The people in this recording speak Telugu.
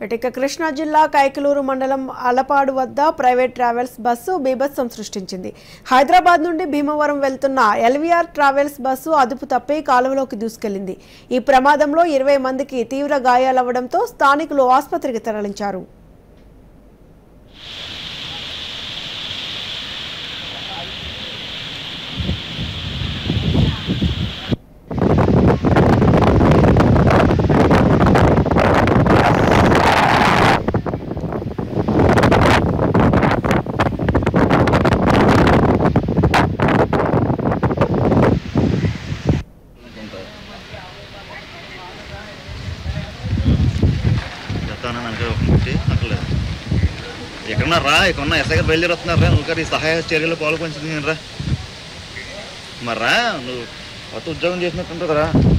ఇక కృష్ణా జిల్లా కైకలూరు మండలం అలపాడు వద్ద ప్రైవేట్ ట్రావెల్స్ బస్సు బీభత్సం సృష్టించింది. హైదరాబాద్ నుండి భీమవరం వెళ్తున్న LVR ట్రావెల్స్ బస్సు అదుపు తప్పి కాలువలోకి దూసుకెళ్లింది. ఈ ప్రమాదంలో 20 మందికి తీవ్ర గాయాలవడంతో స్థానికులు ఆసుపత్రికి తరలించారు. ఎక్కడన్నా రా, ఇక్కడ ఎస్ఐగా బయలుదేరి వస్తున్నారా, నువ్వు గారు ఈ సహాయ చర్యలు పాల్గొంచుకుని రా. మరి రా, నువ్వు కొత్త ఉద్యోగం చేసినట్టుంటుందిరా.